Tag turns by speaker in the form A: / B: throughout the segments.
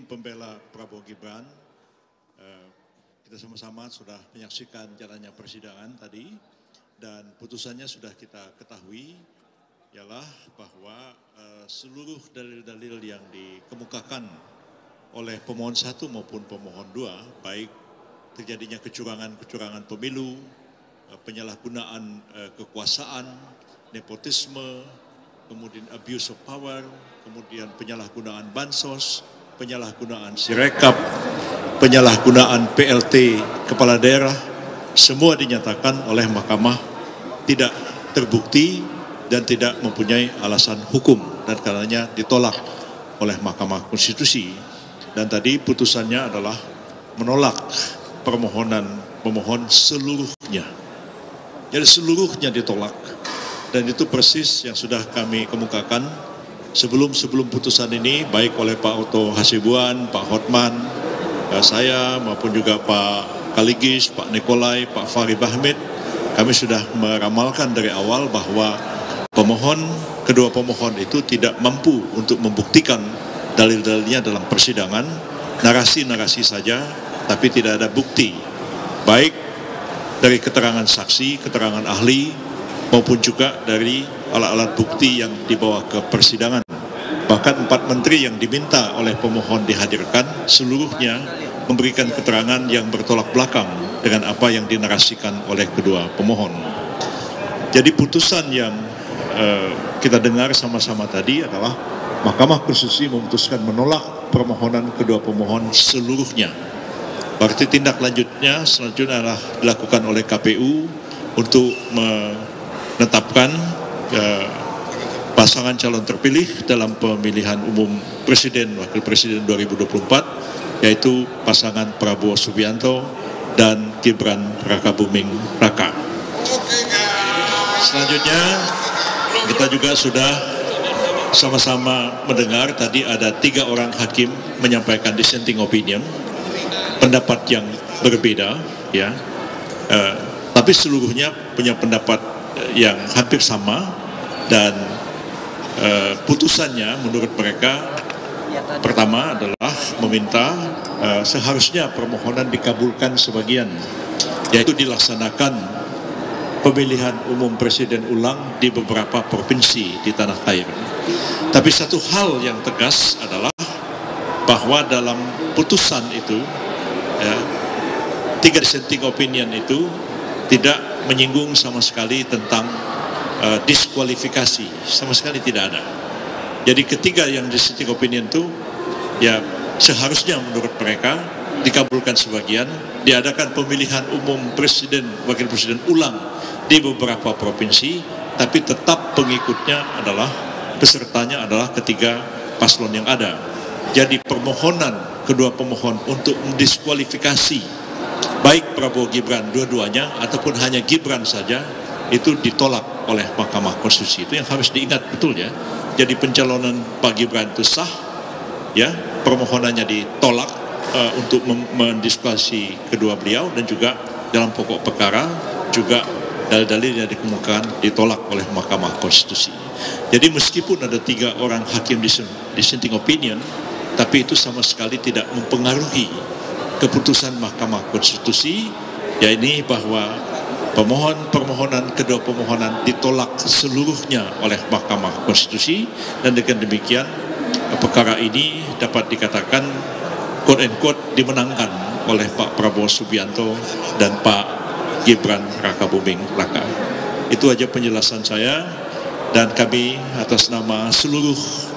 A: pembela Prabowo Gibran, kita sama-sama sudah menyaksikan jalannya persidangan tadi dan putusannya sudah kita ketahui, ialah bahwa seluruh dalil-dalil yang dikemukakan oleh pemohon 1 maupun pemohon 2, baik terjadinya kecurangan pemilu, penyalahgunaan kekuasaan, nepotisme, kemudian abuse of power, kemudian penyalahgunaan bansos, penyalahgunaan sirekap, penyalahgunaan PLT kepala daerah, semua dinyatakan oleh mahkamah tidak terbukti dan tidak mempunyai alasan hukum dan karenanya ditolak oleh Mahkamah Konstitusi. Dan tadi putusannya adalah menolak permohonan pemohon seluruhnya. Jadi seluruhnya ditolak. Dan itu persis yang sudah kami kemukakan sebelum putusan ini, baik oleh Pak Otto Hasibuan, Pak Hotman, saya maupun juga Pak Kaligis, Pak Nikolai, Pak Fahri Bahmid. Kami sudah meramalkan dari awal bahwa kedua pemohon itu tidak mampu untuk membuktikan dalil-dalilnya dalam persidangan, narasi-narasi saja, tapi tidak ada bukti, baik dari keterangan saksi, keterangan ahli, maupun juga dari alat-alat bukti yang dibawa ke persidangan. Bahkan 4 menteri yang diminta oleh pemohon dihadirkan, seluruhnya memberikan keterangan yang bertolak belakang dengan apa yang dinarasikan oleh kedua pemohon. Jadi putusan yang kita dengar sama-sama tadi adalah Mahkamah Konstitusi memutuskan menolak permohonan kedua pemohon seluruhnya. Berarti tindak lanjutnya selanjutnya adalah dilakukan oleh KPU untuk menetapkan pasangan calon terpilih dalam pemilihan umum Presiden Wakil Presiden 2024, yaitu pasangan Prabowo Subianto dan Gibran Rakabuming Raka. Selanjutnya kita juga sudah sama-sama mendengar tadi ada 3 orang hakim menyampaikan dissenting opinion, pendapat yang berbeda, ya, tapi seluruhnya punya pendapat yang hampir sama dan putusannya menurut mereka pertama adalah meminta seharusnya permohonan dikabulkan sebagian, yaitu dilaksanakan pemilihan umum presiden ulang di beberapa provinsi di tanah air. Tapi satu hal yang tegas adalah bahwa dalam putusan itu, ya, 3 dissenting opinion itu tidak menyinggung sama sekali tentang diskualifikasi, sama sekali tidak ada. Jadi ketiga yang dissenting opinion itu, ya seharusnya menurut mereka dikabulkan sebagian, diadakan pemilihan umum presiden, wakil presiden ulang di beberapa provinsi, tapi tetap pengikutnya adalah, pesertanya adalah ketiga paslon yang ada. Jadi permohonan kedua pemohon untuk mendiskualifikasi baik Prabowo Gibran dua-duanya ataupun hanya Gibran saja itu ditolak oleh Mahkamah Konstitusi. Itu yang harus diingat betul, ya. Jadi pencalonan Pak Gibran itu sah, ya, permohonannya ditolak untuk mendiskualifikasi kedua beliau, dan juga dalam pokok perkara juga dalil-dalil yang dikemukakan ditolak oleh Mahkamah Konstitusi. Jadi meskipun ada 3 orang hakim dissenting opinion, tapi itu sama sekali tidak mempengaruhi keputusan Mahkamah Konstitusi, yakni bahwa permohonan kedua pemohonan ditolak seluruhnya oleh Mahkamah Konstitusi, dan dengan demikian perkara ini dapat dikatakan quote and quote dimenangkan oleh Pak Prabowo Subianto dan Pak Gibran Rakabuming Raka. Itu aja penjelasan saya, dan kami atas nama seluruh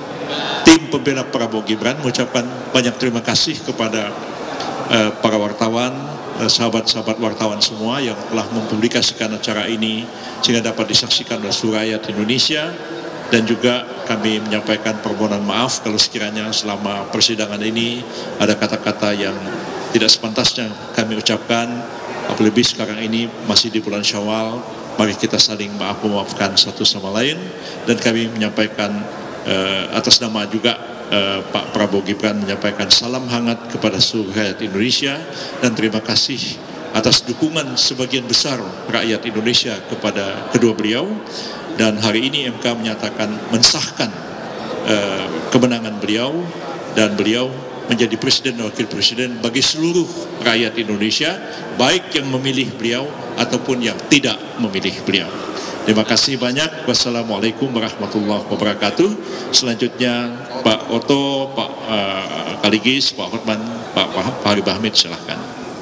A: tim pembela Prabowo Gibran mengucapkan banyak terima kasih kepada para wartawan, sahabat-sahabat wartawan semua yang telah mempublikasikan acara ini sehingga dapat disaksikan oleh seluruh rakyat Indonesia. Dan juga kami menyampaikan permohonan maaf kalau sekiranya selama persidangan ini ada kata-kata yang tidak sepantasnya kami ucapkan. Apalagi sekarang ini masih di bulan Syawal, mari kita saling memaafkan satu sama lain. Dan kami menyampaikan atas nama juga Pak Prabowo Gibran menyampaikan salam hangat kepada seluruh rakyat Indonesia dan terima kasih atas dukungan sebagian besar rakyat Indonesia kepada kedua beliau. Dan hari ini MK menyatakan mensahkan kemenangan beliau, dan beliau menjadi presiden dan wakil presiden bagi seluruh rakyat Indonesia, baik yang memilih beliau ataupun yang tidak memilih beliau. Terima kasih banyak. Wassalamualaikum warahmatullahi wabarakatuh. Selanjutnya Pak Oto, Pak Kaligis, Pak Hotman, Pak Habib Hamid, silahkan.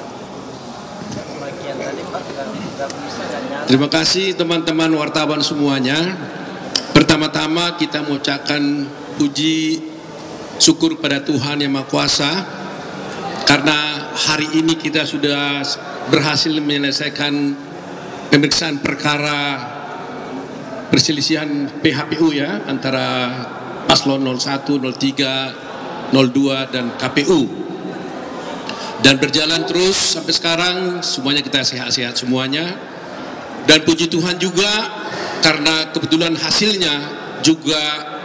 B: Terima kasih teman-teman wartawan semuanya. Pertama-tama kita mengucapkan puji syukur pada Tuhan Yang Maha Kuasa karena hari ini kita sudah berhasil menyelesaikan pemeriksaan perkara perselisihan PHPU ya antara paslon 01, 03, 02 dan KPU, dan berjalan terus sampai sekarang. Semuanya kita sehat-sehat semuanya, dan puji Tuhan juga karena kebetulan hasilnya juga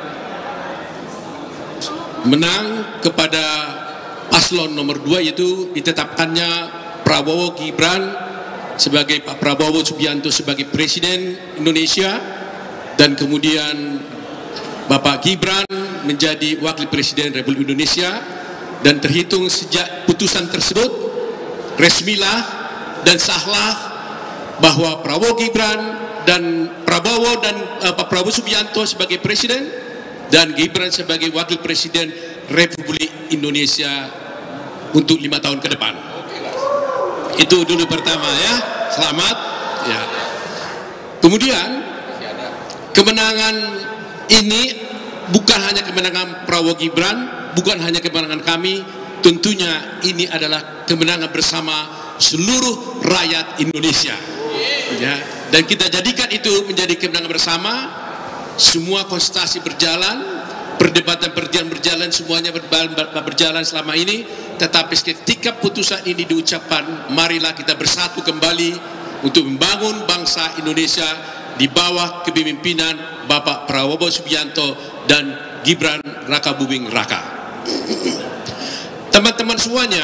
B: menang kepada paslon nomor 2, yaitu ditetapkannya Prabowo Gibran sebagai Pak Prabowo Subianto sebagai Presiden Indonesia, dan kemudian Bapak Gibran menjadi Wakil Presiden Republik Indonesia. Dan terhitung sejak putusan tersebut, resmilah dan sahlah bahwa Prabowo Gibran dan Pak Prabowo Subianto sebagai Presiden dan Gibran sebagai Wakil Presiden Republik Indonesia untuk 5 tahun ke depan. Itu dulu pertama ya, selamat ya. Kemudian kemenangan ini bukan hanya kemenangan Prabowo Gibran, bukan hanya kemenangan kami, tentunya ini adalah kemenangan bersama seluruh rakyat Indonesia ya. Dan kita jadikan itu menjadi kemenangan bersama. Semua konsultasi berjalan, perdebatan berjalan, semuanya berjalan selama ini. Tetapi ketika putusan ini diucapkan, marilah kita bersatu kembali untuk membangun bangsa Indonesia di bawah kepemimpinan Bapak Prabowo Subianto dan Gibran Rakabuming Raka. Teman-teman semuanya,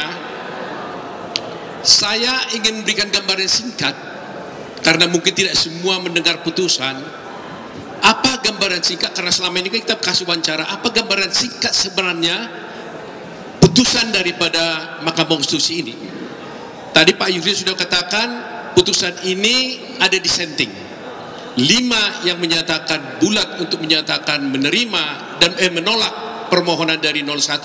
B: saya ingin memberikan gambaran singkat karena mungkin tidak semua mendengar putusan. Apa gambaran singkat? Karena selama ini kita kasih wawancara. Apa gambaran singkat sebenarnya putusan daripada Mahkamah Konstitusi ini? Tadi Pak Yusril sudah katakan putusan ini ada dissenting. 5 yang menyatakan bulat untuk menyatakan menerima dan menolak permohonan dari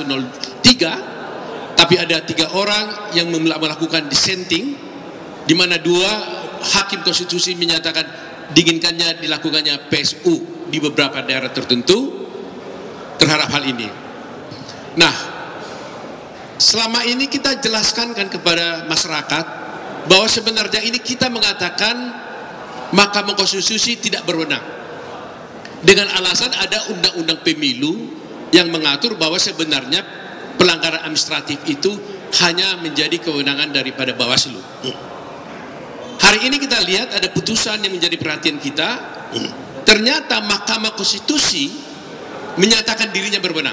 B: 0103, tapi ada 3 orang yang melakukan dissenting, di mana 2 hakim konstitusi menyatakan diinginkannya dilakukannya PSU di beberapa daerah tertentu terhadap hal ini. Nah, selama ini kita jelaskan kan kepada masyarakat bahwa sebenarnya ini kita mengatakan Mahkamah Konstitusi tidak berwenang dengan alasan ada undang-undang pemilu yang mengatur bahwa sebenarnya pelanggaran administratif itu hanya menjadi kewenangan daripada Bawaslu. Hari ini kita lihat ada putusan yang menjadi perhatian kita. Ternyata Mahkamah Konstitusi menyatakan dirinya berwenang.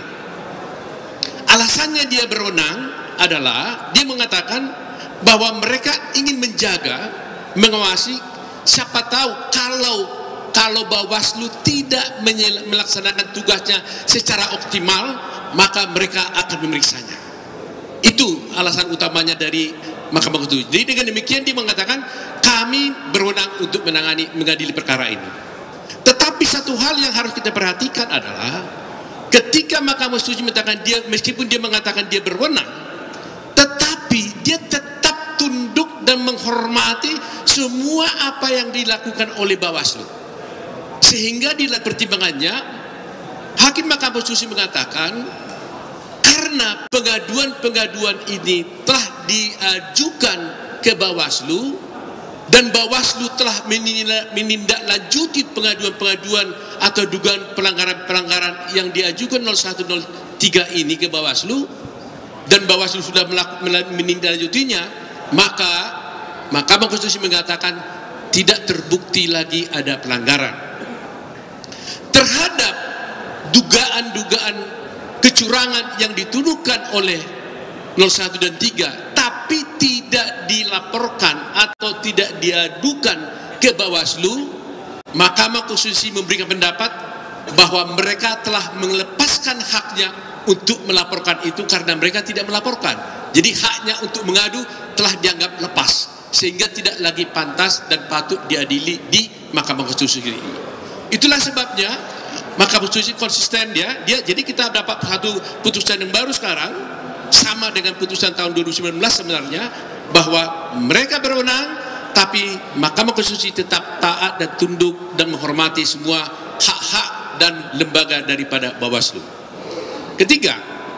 B: Alasannya dia berwenang adalah dia mengatakan bahwa mereka ingin menjaga, mengawasi. Siapa tahu kalau Bawaslu tidak melaksanakan tugasnya secara optimal, maka mereka akan memeriksanya. Itu alasan utamanya dari Mahkamah Konstitusi. Jadi dengan demikian dia mengatakan kami berwenang untuk mengadili perkara ini. Tetapi satu hal yang harus kita perhatikan adalah ketika Mahkamah Konstitusi mengatakan dia, meskipun dia mengatakan dia berwenang, tetapi dia tetap tunduk dan menghormati semua apa yang dilakukan oleh Bawaslu. Sehingga di pertimbangannya Hakim Mahkamah Konstitusi mengatakan karena pengaduan-pengaduan ini telah diajukan ke Bawaslu dan Bawaslu telah menindaklanjuti pengaduan-pengaduan atau dugaan pelanggaran-pelanggaran yang diajukan 0103 ini ke Bawaslu dan Bawaslu sudah menindaklanjutinya, maka Mahkamah Konstitusi mengatakan tidak terbukti lagi ada pelanggaran terhadap dugaan-dugaan kecurangan yang dituduhkan oleh 01 dan 3, tapi tidak dilaporkan atau tidak diadukan ke Bawaslu. Mahkamah Konstitusi memberikan pendapat bahwa mereka telah melepaskan haknya untuk melaporkan itu karena mereka tidak melaporkan. Jadi haknya untuk mengadu telah dianggap lepas, sehingga tidak lagi pantas dan patut diadili di Mahkamah Konstitusi ini. Itulah sebabnya Mahkamah Konstitusi konsisten jadi kita dapat satu putusan yang baru sekarang, sama dengan putusan tahun 2019 sebenarnya, bahwa mereka berwenang, tapi Mahkamah Konstitusi tetap taat dan tunduk dan menghormati semua hak-hak dan lembaga daripada Bawaslu. Ketiga,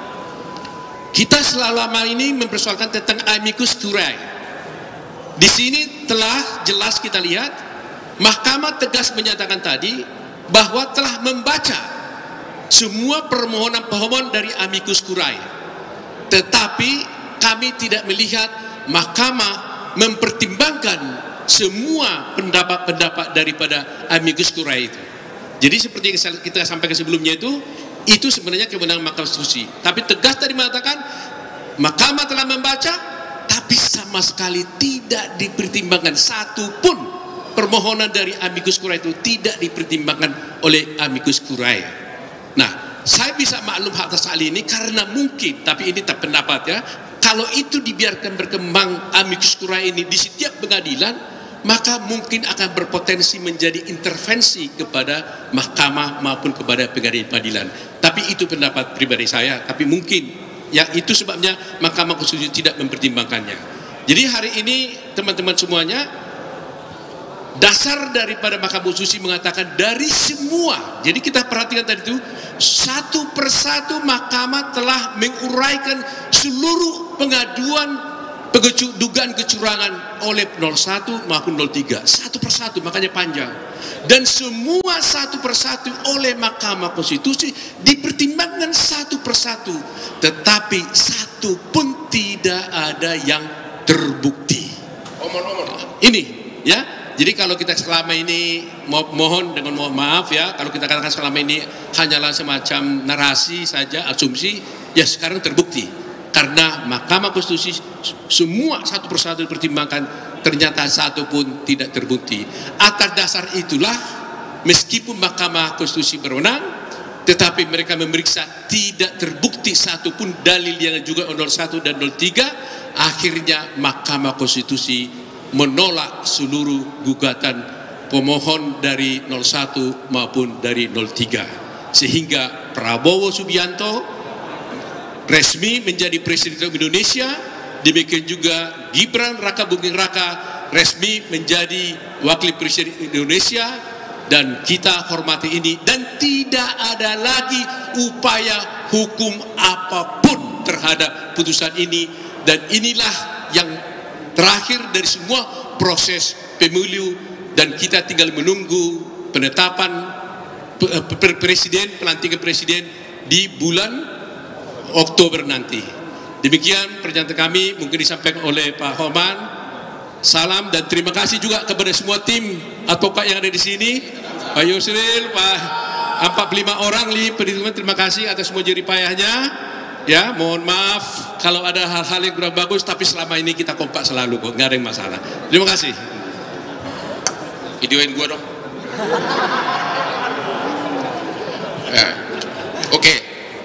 B: kita selama ini mempersoalkan tentang amicus curiae. Di sini telah jelas kita lihat, Mahkamah tegas menyatakan tadi bahwa telah membaca semua permohonan dari amicus curiae. Tetapi kami tidak melihat Mahkamah mempertimbangkan semua pendapat-pendapat daripada amicus curiae itu. Jadi seperti yang kita sampaikan sebelumnya itu sebenarnya kewenangan Mahkamah Konstitusi. Tapi tegas tadi mengatakan Mahkamah telah membaca, tapi sama sekali tidak dipertimbangkan satu pun permohonan dari amicus curiae itu tidak dipertimbangkan oleh amicus curiae. Nah, saya bisa maklum atas hal ini karena mungkin, tapi ini tak pendapat ya, kalau itu dibiarkan berkembang amicus curiae ini di setiap pengadilan, maka mungkin akan berpotensi menjadi intervensi kepada mahkamah maupun kepada pengadilan. Tapi itu pendapat pribadi saya, tapi mungkin ya itu sebabnya Mahkamah Konstitusi tidak mempertimbangkannya. Jadi hari ini teman-teman semuanya, dasar daripada Mahkamah Konstitusi mengatakan dari semua, jadi kita perhatikan tadi itu, satu persatu Mahkamah telah menguraikan seluruh pengaduan dugaan kecurangan oleh 01 maupun 03, satu persatu, makanya panjang. Dan semua satu persatu oleh Mahkamah Konstitusi dipertimbangkan satu persatu, tetapi satu pun tidak ada yang terbukti. Ini ya. Jadi kalau kita selama ini mohon maaf ya, kalau kita katakan selama ini hanyalah semacam narasi saja, asumsi, ya sekarang terbukti. Karena Mahkamah Konstitusi semua satu persatu dipertimbangkan, ternyata satu pun tidak terbukti. Atas dasar itulah, meskipun Mahkamah Konstitusi berwenang, tetapi mereka memeriksa tidak terbukti satu pun dalil yang juga 01 dan 03, akhirnya Mahkamah Konstitusi menolak seluruh gugatan pemohon dari 01 maupun dari 03. Sehingga Prabowo Subianto resmi menjadi Presiden Indonesia, demikian juga Gibran Raka Buming Raka resmi menjadi Wakil Presiden Indonesia, dan kita hormati ini, dan tidak ada lagi upaya hukum apapun terhadap putusan ini. Dan inilah yang terakhir dari semua proses pemilu, dan kita tinggal menunggu penetapan presiden, pelantikan presiden di bulan Oktober nanti. Demikian pernyataan kami, mungkin disampaikan oleh Pak Homan. Salam dan terima kasih juga kepada semua tim advokat yang ada di sini, Pak Yusril, Pak 45 orang perhitungan, terima kasih atas semua jerih payahnya. Ya, mohon maaf kalau ada hal-hal yang kurang bagus, tapi selama ini kita kompak selalu kok, nggak ada yang masalah. Terima kasih.
C: Videoin gua dong. Nah, oke.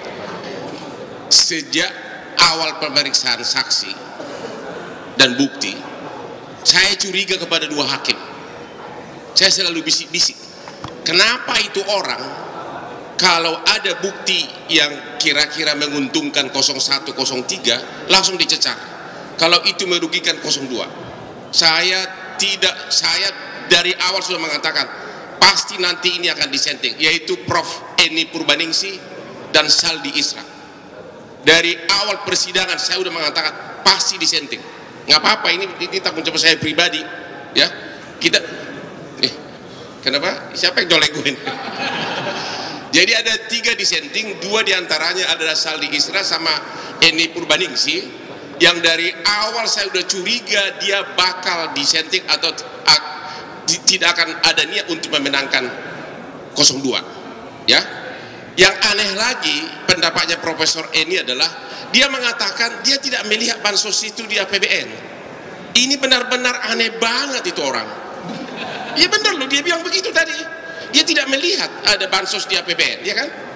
C: Sejak awal pemeriksaan saksi dan bukti, saya curiga kepada dua hakim. Saya selalu bisik-bisik, kenapa itu orang kalau ada bukti yang kira-kira menguntungkan 01, 03 langsung dicecar, kalau itu merugikan 02. Saya dari awal sudah mengatakan pasti nanti ini akan disenting, yaitu Prof. Eni Purbaningsih dan Saldi Isra. Dari awal persidangan saya sudah mengatakan pasti disenting. Nggak apa-apa, ini tanggung jawab saya pribadi ya. Kita kenapa? Siapa yang jolek gue? Jadi ada 3 disenting, 2 diantaranya adalah Saldi Isra sama Eni Purbaningsih, yang dari awal saya udah curiga dia bakal disenting atau tidak akan ada niat untuk memenangkan 02 ya. Yang aneh lagi pendapatnya Profesor Eni adalah dia mengatakan dia tidak melihat bansos itu di APBN. Ini benar-benar aneh banget itu orang. Ya benar loh, dia bilang begitu tadi. Dia tidak melihat ada bansos di APBN, ya kan?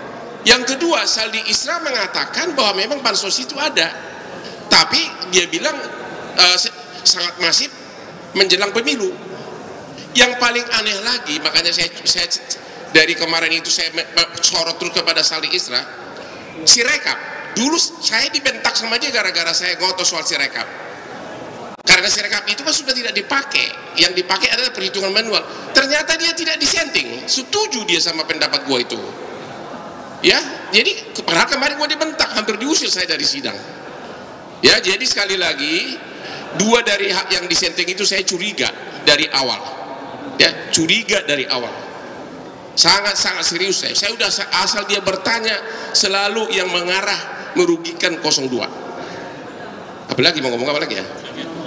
C: Yang kedua, Saldi Isra mengatakan bahwa memang bansos itu ada, tapi dia bilang sangat masif menjelang pemilu. Yang paling aneh lagi, makanya saya dari kemarin itu saya sorot terus kepada Saldi Isra, Sirekap. Dulu saya dibentak sama dia gara-gara saya ngotot soal Sirekap. Karena Sirekap itu kan sudah tidak dipakai, yang dipakai adalah perhitungan manual. Ternyata dia tidak disenting, setuju dia sama pendapat gua itu. Ya, jadi padahal kemarin gua dibentak, hampir diusir saya dari sidang. Ya, jadi sekali lagi, dua dari hak yang disenting itu saya curiga dari awal. Ya, curiga dari awal. Sangat-sangat serius saya. Saya udah asal dia bertanya selalu yang mengarah merugikan 02. Apalagi mau ngomong apa lagi ya?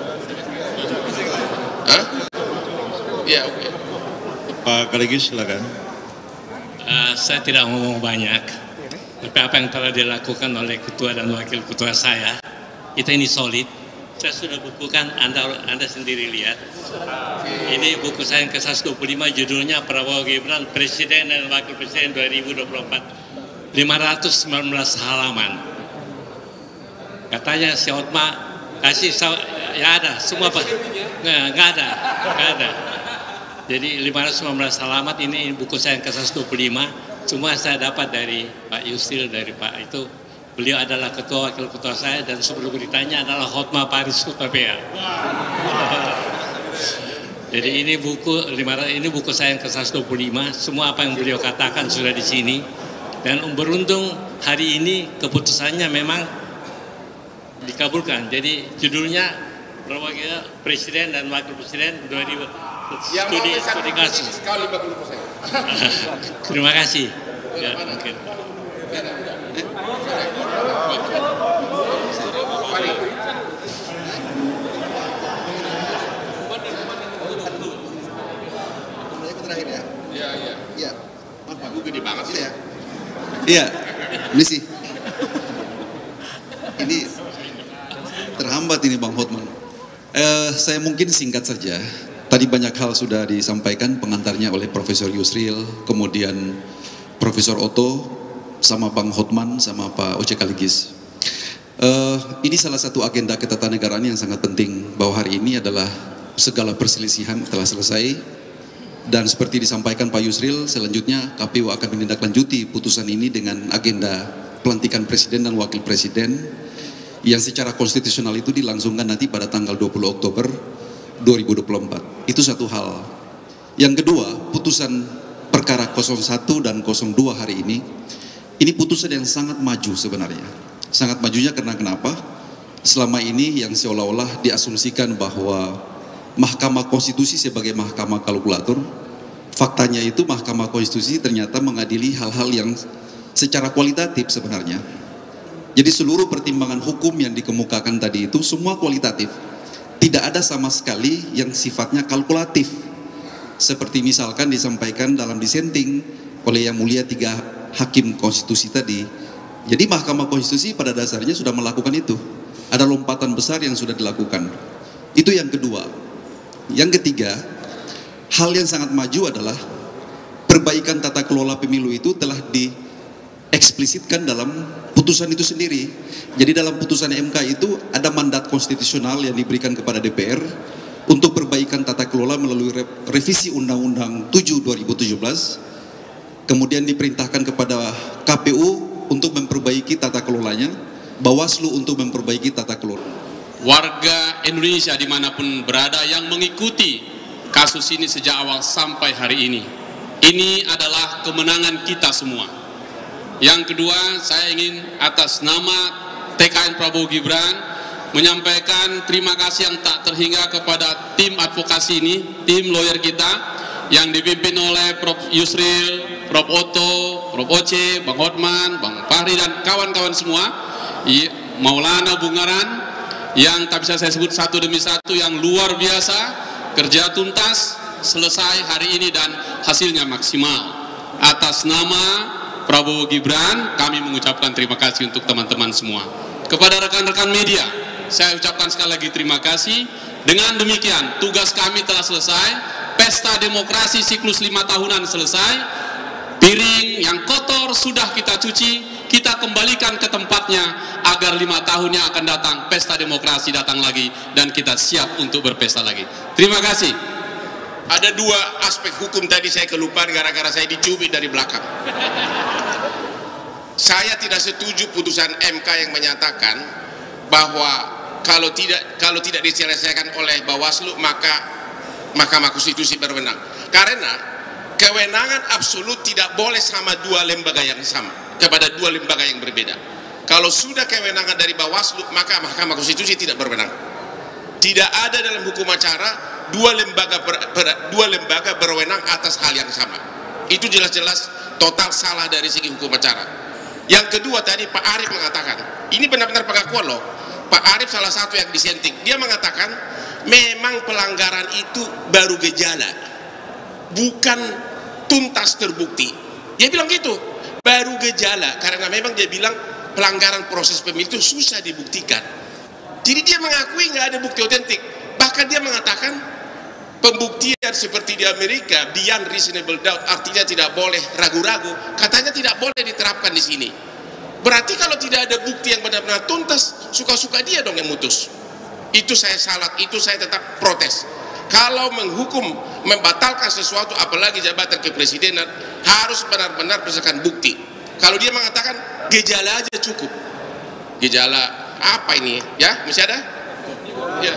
C: Hah? Ya, oke.
A: Pak Kaligis, silakan.
D: Saya tidak ngomong banyak, tapi apa yang telah dilakukan oleh ketua dan wakil ketua saya, kita ini solid. Saya sudah bukukan, Anda sendiri lihat. Ini buku saya yang ke-125, judulnya Prabowo Gibran Presiden dan Wakil Presiden 2024, 519 halaman. Katanya si Hotma kasih, ya ada, semua Pak, nggak ada. Jadi 519 halaman ini buku saya yang ke-125, semua saya dapat dari Pak Yusril, dari Pak itu. Beliau adalah ketua wakil ketua saya dan sebelum ditanya adalah Hotma Paris Hutapea. Jadi ini buku saya yang ke-125, semua apa yang beliau katakan sudah di sini. Dan beruntung hari ini keputusannya memang dikabulkan. Jadi judulnya Prabowo Presiden dan Wakil Presiden 2000 studi kasus. Terima kasih. Ya, mungkin.
E: Iya.
C: Aku gede banget sih ya.
E: Iya. Ini sih. Ini terhambat ini Bang Hotman. Saya mungkin singkat saja. Tadi banyak hal sudah disampaikan pengantarnya oleh Profesor Yusril, kemudian Profesor Otto, sama Bang Hotman, sama Pak Oce Kaligis. Ini salah satu agenda ketatanegaraan yang sangat penting, bahwa hari ini adalah segala perselisihan telah selesai, dan seperti disampaikan Pak Yusril, selanjutnya KPU akan menindaklanjuti putusan ini dengan agenda pelantikan Presiden dan Wakil Presiden, yang secara konstitusional itu dilangsungkan nanti pada tanggal 20 Oktober 2024. Itu satu hal. Yang kedua, putusan perkara 01 dan 02 hari ini putusan yang sangat maju sebenarnya. Sangat majunya karena kenapa? Selama ini yang seolah-olah diasumsikan bahwa Mahkamah Konstitusi sebagai mahkamah kalkulator, faktanya itu Mahkamah Konstitusi ternyata mengadili hal-hal yang secara kualitatif sebenarnya. Jadi seluruh pertimbangan hukum yang dikemukakan tadi itu semua kualitatif. Tidak ada sama sekali yang sifatnya kalkulatif. Seperti misalkan disampaikan dalam dissenting oleh Yang Mulia 3 Hakim Konstitusi tadi. Jadi Mahkamah Konstitusi pada dasarnya sudah melakukan itu. Ada lompatan besar yang sudah dilakukan. Itu yang kedua. Yang ketiga, hal yang sangat maju adalah perbaikan tata kelola pemilu itu telah dieksplisitkan dalam putusan itu sendiri. Jadi dalam putusan MK itu ada mandat konstitusional yang diberikan kepada DPR untuk perbaikan tata kelola melalui revisi Undang-Undang 7 2017. Kemudian diperintahkan kepada KPU untuk memperbaiki tata kelolanya, Bawaslu untuk memperbaiki tata kelola.
B: Warga Indonesia dimanapun berada yang mengikuti kasus ini sejak awal sampai hari ini adalah kemenangan kita semua. Yang kedua, saya ingin atas nama TKN Prabowo Gibran menyampaikan terima kasih yang tak terhingga kepada tim advokasi ini, tim lawyer kita yang dipimpin oleh Prof. Yusril, Prof. Otto, Prof. Oce, Bang Hotman, Bang Fahri dan kawan-kawan semua, Maulana Bungaran, yang tak bisa saya sebut satu demi satu, yang luar biasa, kerja tuntas, selesai hari ini dan hasilnya maksimal. Atas nama Prabowo Gibran, kami mengucapkan terima kasih untuk teman-teman semua. Kepada rekan-rekan media, saya ucapkan sekali lagi terima kasih. Dengan demikian, tugas kami telah selesai, pesta demokrasi siklus 5 tahunan selesai, Piring yang kotor sudah kita cuci, kita kembalikan ke tempatnya agar 5 tahun yang akan datang pesta demokrasi datang lagi dan kita siap untuk berpesta lagi. Terima kasih.
C: Ada 2 aspek hukum tadi saya kelupaan gara-gara saya dicubit dari belakang. Saya tidak setuju putusan MK yang menyatakan bahwa kalau tidak diselesaikan oleh Bawaslu maka Mahkamah Konstitusi berwenang. Karena kewenangan absolut tidak boleh sama 2 lembaga yang sama, kepada 2 lembaga yang berbeda. Kalau sudah kewenangan dari Bawaslu, maka Mahkamah Konstitusi tidak berwenang. Tidak ada dalam hukum acara 2 lembaga berwenang atas hal yang sama. Itu jelas-jelas total salah dari segi hukum acara. Yang kedua tadi Pak Arief mengatakan, ini benar-benar pengakuan loh. Pak Arief salah satu yang disenting. Dia mengatakan memang pelanggaran itu baru gejala, bukan tuntas terbukti. Dia bilang gitu, baru gejala, karena memang dia bilang pelanggaran proses pemilu itu susah dibuktikan. Jadi dia mengakui nggak ada bukti otentik. Bahkan dia mengatakan pembuktian seperti di Amerika, beyond reasonable doubt, artinya tidak boleh ragu-ragu, katanya tidak boleh diterapkan di sini. Berarti kalau tidak ada bukti yang benar-benar tuntas, suka-suka dia dong yang mutus. Itu saya salah, itu saya tetap protes. Kalau menghukum, membatalkan sesuatu, apalagi jabatan kepresidenan, harus benar-benar berdasarkan bukti. Kalau dia mengatakan gejala aja cukup. Gejala apa ini? Ya, masih ada? Ya.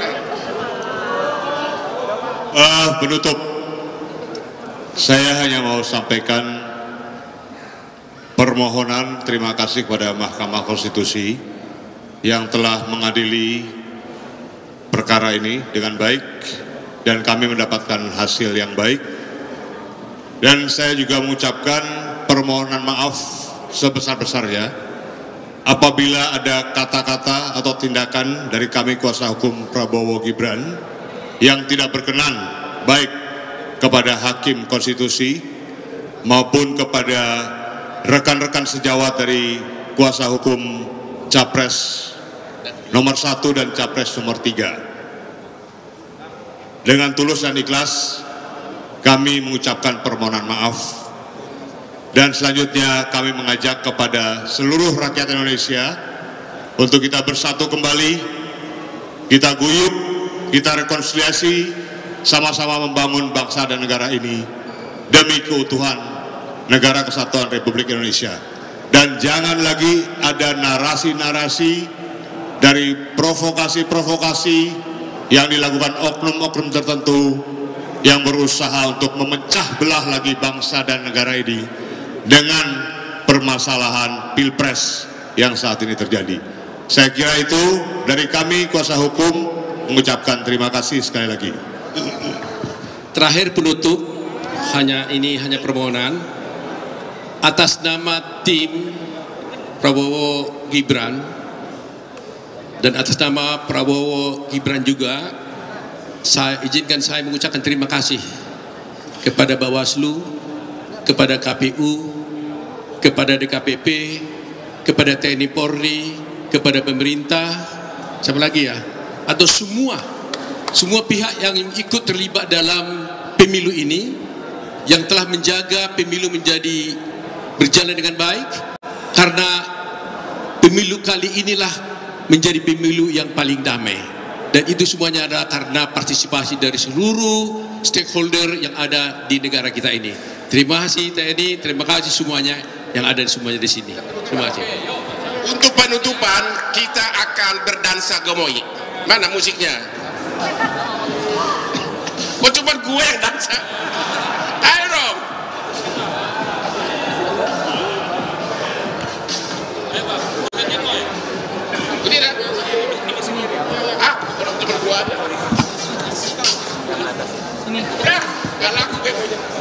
A: Penutup, saya hanya mau sampaikan permohonan terima kasih kepada Mahkamah Konstitusi yang telah mengadili perkara ini dengan baik dan kami mendapatkan hasil yang baik. Dan saya juga mengucapkan permohonan maaf sebesar-besarnya apabila ada kata-kata atau tindakan dari kami kuasa hukum Prabowo Gibran yang tidak berkenan baik kepada Hakim Konstitusi maupun kepada rekan-rekan sejawat dari kuasa hukum Capres nomor 1 dan Capres nomor 3. Dengan tulus dan ikhlas kami mengucapkan permohonan maaf, dan selanjutnya kami mengajak kepada seluruh rakyat Indonesia untuk kita bersatu kembali, kita guyup, kita rekonsiliasi, sama-sama membangun bangsa dan negara ini demi keutuhan Negara Kesatuan Republik Indonesia. Dan jangan lagi ada narasi-narasi dari provokasi-provokasi yang dilakukan oknum-oknum tertentu yang berusaha untuk memecah belah lagi bangsa dan negara ini dengan permasalahan Pilpres yang saat ini terjadi. Saya kira itu dari kami kuasa hukum mengucapkan terima kasih sekali lagi.
B: Terakhir penutup, hanya permohonan atas nama tim Prabowo Gibran dan atas nama Prabowo Gibran juga saya mengucapkan terima kasih kepada Bawaslu, kepada KPU, kepada DKPP, kepada TNI Polri, kepada pemerintah, siapa lagi ya, atau semua pihak yang ikut terlibat dalam pemilu ini, yang telah menjaga pemilu menjadi berjalan dengan baik, karena pemilu kali inilah menjadi pemilu yang paling damai, dan itu semuanya adalah karena partisipasi dari seluruh stakeholder yang ada di negara kita ini. Terima kasih TNI, terima kasih semuanya yang ada semuanya di sini. Terima kasih.
C: Untuk penutupan kita akan berdansa gemoy. Mana musiknya? Oh, cuma gue yang dansa. Ayo dong. Tidak. Cuma gue aja. Ini. Gak laku gemoynya.